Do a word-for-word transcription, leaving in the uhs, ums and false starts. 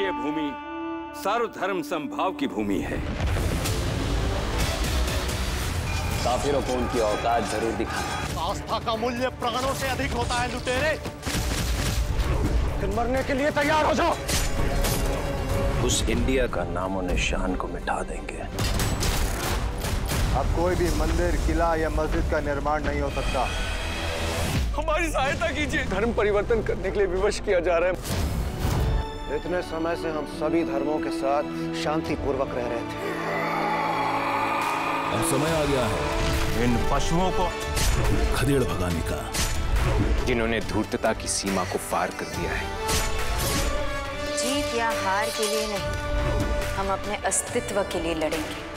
ये भूमि सर्वधर्म समभाव की भूमि है। काफिरों को उनकी औकात जरूर दिखाना। आस्था का मूल्य प्राणों से अधिक होता है लुटेरे। मरने के लिए तैयार हो जाओ। उस इंडिया का नामो निशान को मिटा देंगे। अब कोई भी मंदिर, किला या मस्जिद का निर्माण नहीं हो सकता। हमारी सहायता कीजिए। धर्म परिवर्तन करने के लिए विवश किया जा रहा है। इतने समय से हम सभी धर्मों के साथ शांति पूर्वक रह रहे थे। अब समय आ गया है इन पशुओं को खदेड़ भगाने का, जिन्होंने धूर्तता की सीमा को पार कर दिया है। जीत या हार के लिए नहीं, हम अपने अस्तित्व के लिए लड़ेंगे।